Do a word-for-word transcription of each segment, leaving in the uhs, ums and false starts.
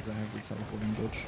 I have the teleporting glitch.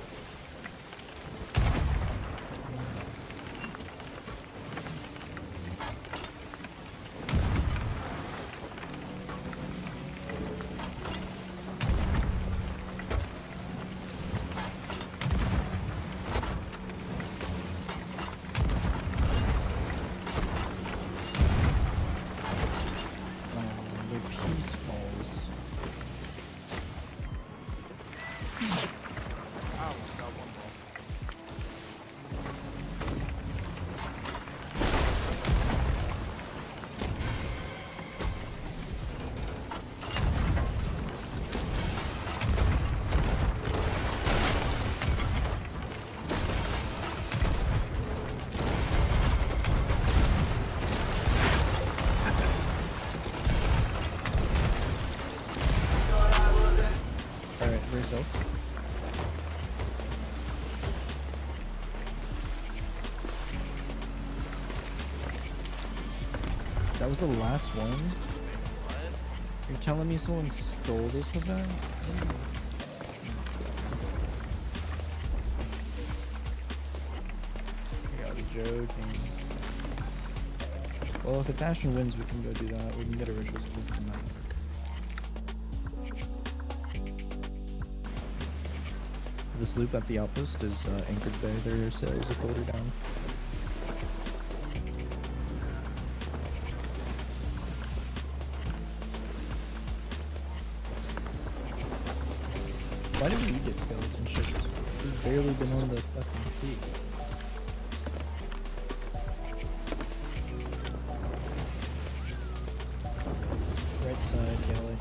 That was the last one? What? You're telling me someone stole this event? You gotta be joking. Well, if it's Ashton wins, we can go do that. We can get a ritual scoop from that. This loop at the outpost is uh, anchored there. Their sails are further down. Why did we get skeleton ships? We've barely been on the fucking sea. Right side, galley.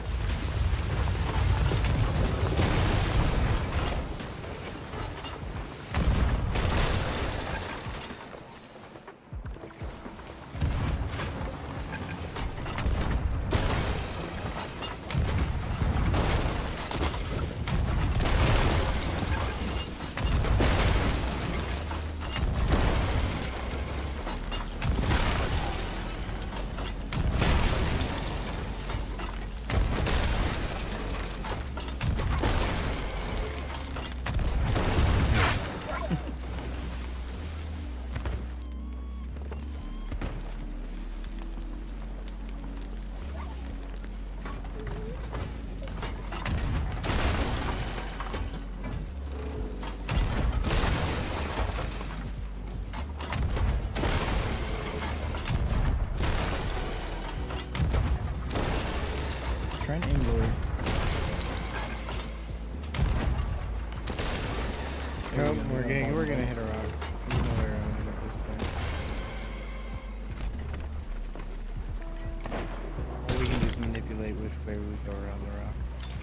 Try and angle her. Nope, we're gonna we're gonna hit her out. You know where I'm at this point. Or we can just manipulate which way we go around the rock.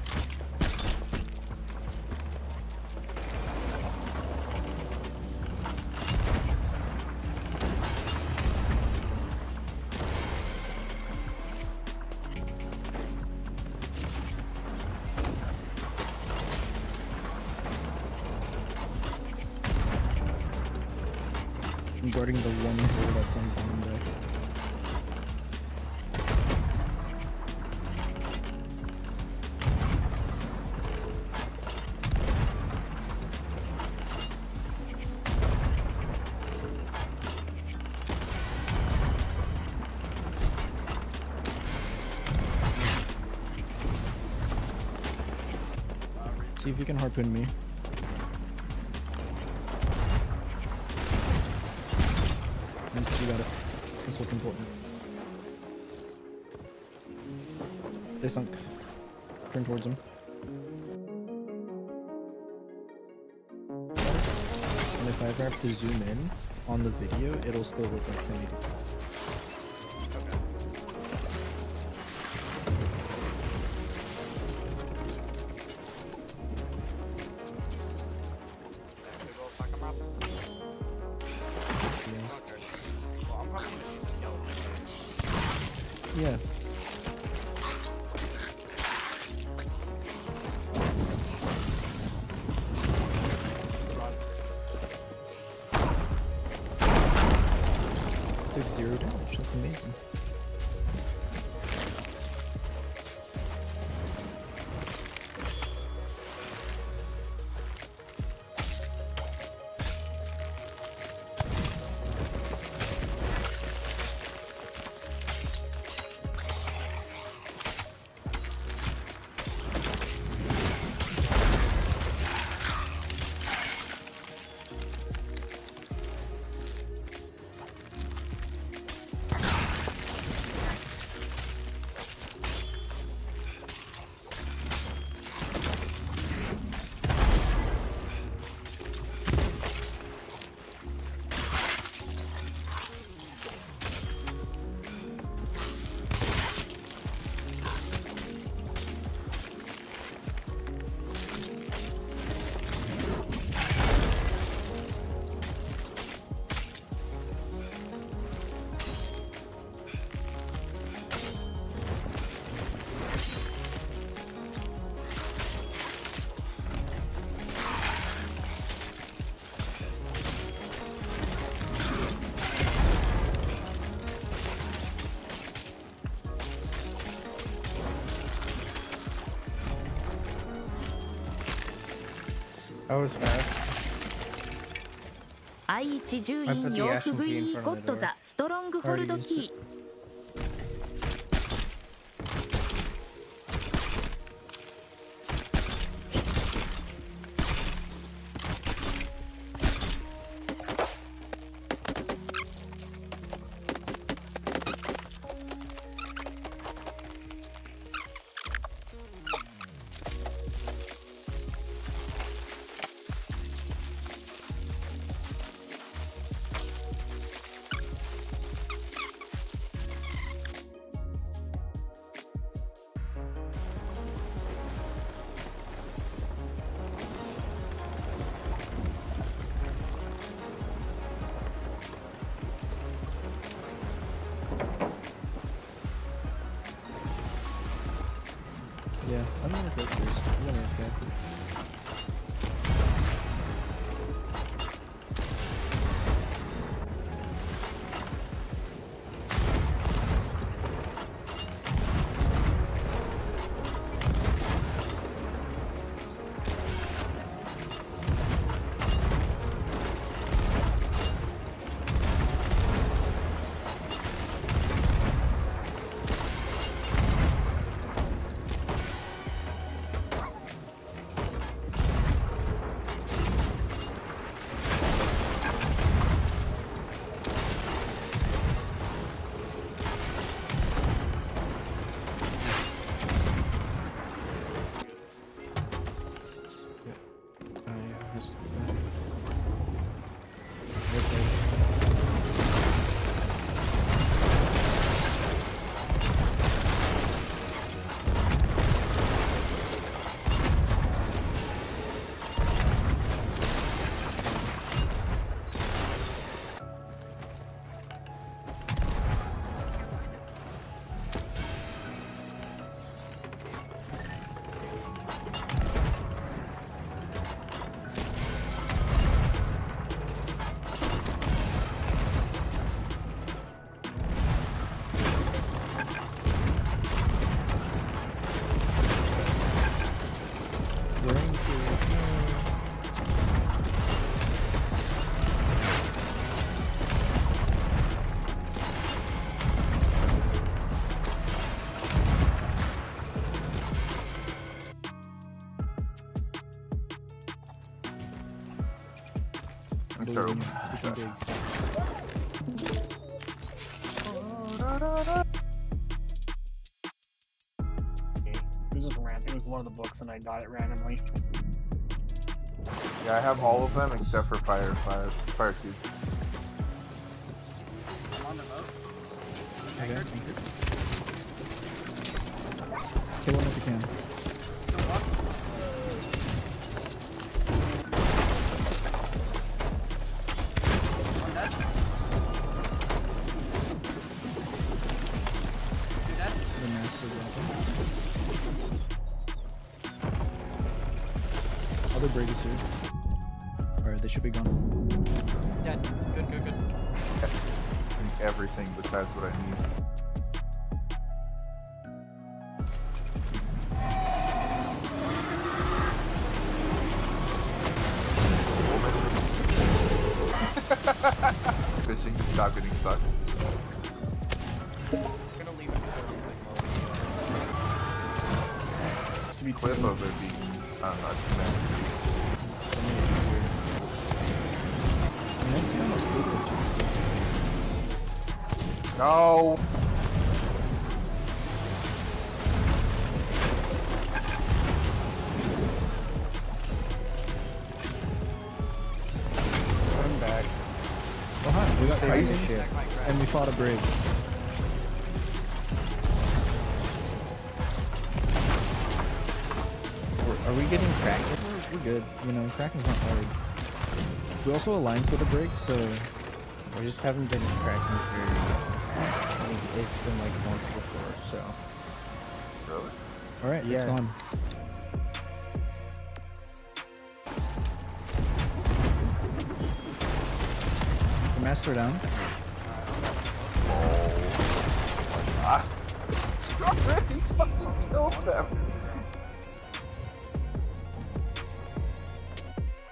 I'm guarding the one hole that's on bottom deck. See if you can harpoon me. You got it. That's what's important. They sunk. Turn towards him. And if I ever have to zoom in on the video, it'll still look like ten eighty. Yeah. Took zero damage, that's amazing. I was fast. アイワン獣員ヨーク ブイ ゴッドザストロングフォルドキー Yeah, I'm gonna go first. I'm gonna escape. I'm terrible. It was just random. It was one of the books, and I got it randomly. Yeah, I have all of them except for Fire, Fire, Fire two. I'm on the boat. Okay, anchor. Kill him if you can. Other brig is here. Alright, they should be gone. Yeah, good, good, good. I need everything besides what I need. Fishing to stop getting sucked. I'm gonna leave it for you. Clip of it being, I don't know, too many. No! I'm back. Oh hi, we got Nice. Theives shit. And we fought a brig. Are we getting Kraken? We're, we're good. You know, Kraken's not hard. We also alliance with a brig, so I just haven't been cracking very. I mean, it's been like once before, so. Really? alright, Yeah. it's gone. The master down. Oh. Ah. Already fucking killed them.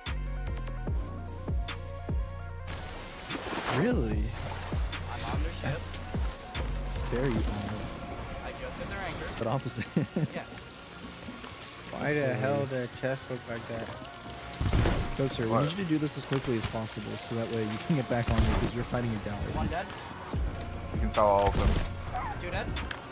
Really? I'm on their ship. Very odd. I just hit their anchor. But opposite. Yeah. Why the hell did chest look like that? Coaxer, we What? need you to do this as quickly as possible so that way you can get back on me because you're fighting a galley. One dead. You can sell all of them. Two dead.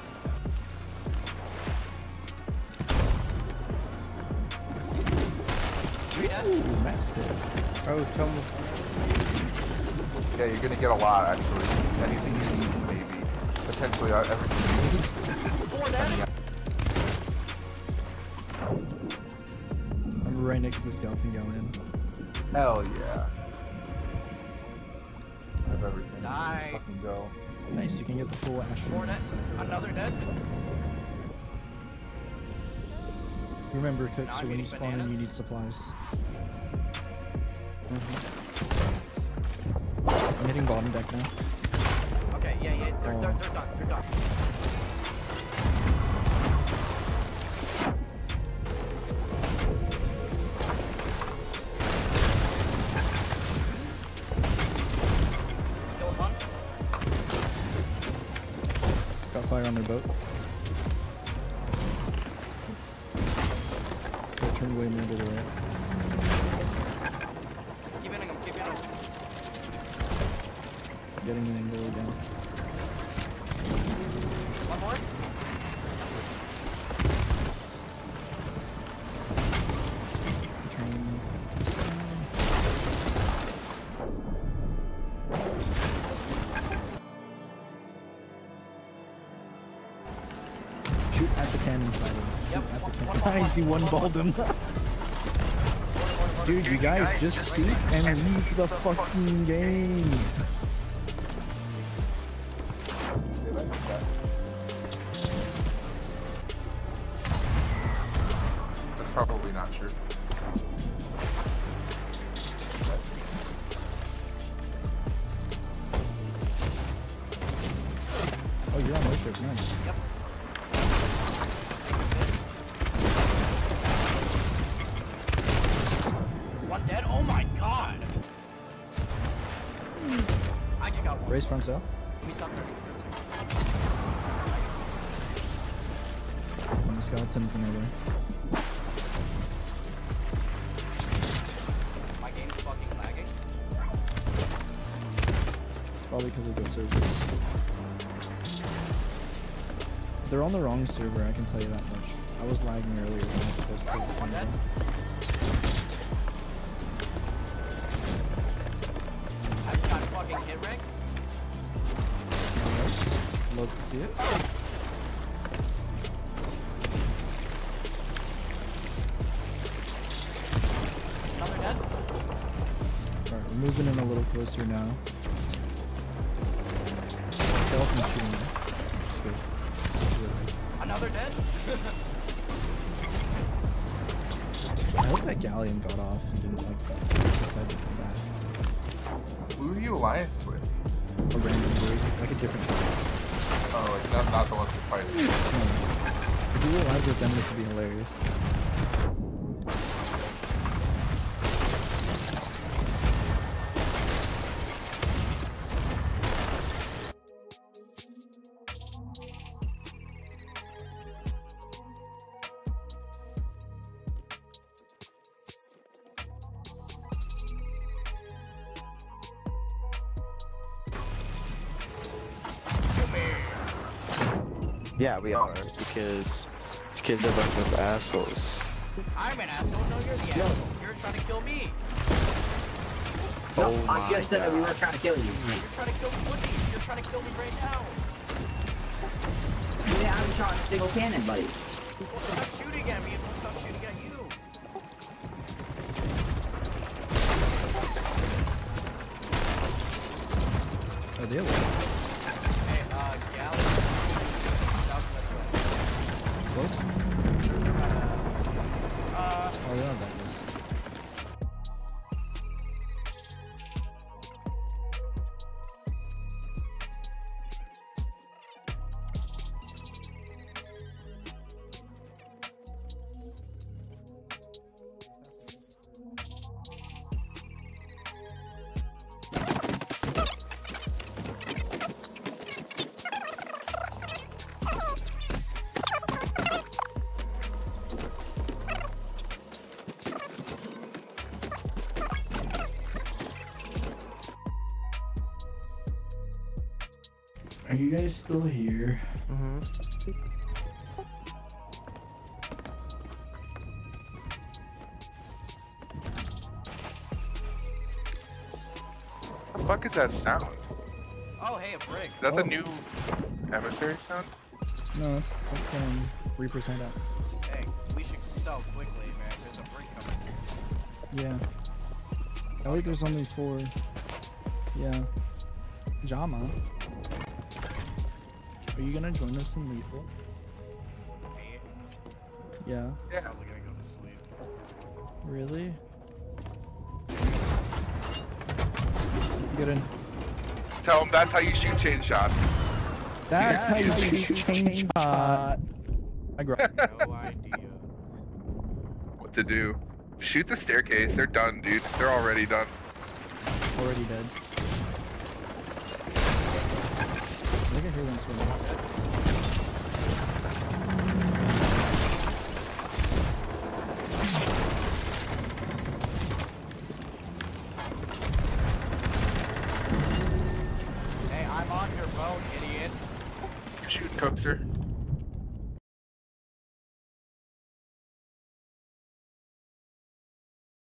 Three dead. Ooh, Matt's dead. Oh, someone. Yeah, you're gonna get a lot actually. Anything you need, maybe. Potentially uh, everything you need. Four dead. I'm right next to the skeleton going in. Hell yeah. I have everything. Die. Let's fucking go. Nice, you can get the full ash. Four dead. Another dead. Remember, Now Coaxer, I'm when you getting spawn in, bananas. you need supplies. Mm-hmm. I'm hitting bottom deck now. Okay, yeah, yeah. They're, Oh. they're, they're done. They're done. Kill one. Got fire on their boat. They turned way more to the right. Keep hitting them. Keep hitting them. Getting an angle again. One more. Turning. Shoot at the cannon fire. Shoot Yep, at one- the one- cannon. one- Nice, he one- one one- balled him. Dude, you guys just seek and leave the fucking game. That's probably not true. Oh, you're on my ship, nice. Yep. One dead. Oh my god. I just got one. Raise front sail. Let me stop turning. And the skeleton's another. My game's fucking lagging. It's probably because of the servers. They're on the wrong server, I can tell you that much. I was lagging earlier when I was supposed to take the One dead. same. I've got fucking hit rank. Nice. Love to see it. Another dead. Alright, we're moving in a little closer now. Skeleton shooting me. It's good. It's good. Another dead. I hope that galleon got off and didn't like decide to come back. Who are you alliance with? A random bird, like a different bird. Oh, like not, not the ones who fight. No. If we were alive with them, this would be hilarious. Yeah, we are, because these kids are a bunch of assholes. I'm an asshole. No, you're the asshole. You're trying to kill me. Oh No, I my just said that we God. were trying to kill you. You're trying to kill me. Woody. You're trying to kill me right now. Yeah, I'm shot a single cannon, buddy. Well, stop shooting at me and we'll stop shooting at you. Are they alive? Hey, uh, Galley. Southwest west. Close? Uh, Oh, yeah, that was. Are you guys still here? Mm-hmm. What the fuck is that sound? Oh, hey, a brick. Is that Oh. the new emissary sound? No, it's, it's um Reaper's handout. Hey, we should sell quickly, man. There's a brick coming. Yeah. I think there's only four. Yeah. Jama. Are you gonna join us in Lethal? Me? Yeah. Yeah. Probably gonna go to sleep. Really? Get in. Tell them that's how you shoot chain shots. That's how you shoot change shot. I grow. No idea. What to do? Shoot the staircase. They're done, dude. They're already done. Already dead. I can hear them swimming. Hey, I'm on your boat, idiot. You're shooting Coaxer.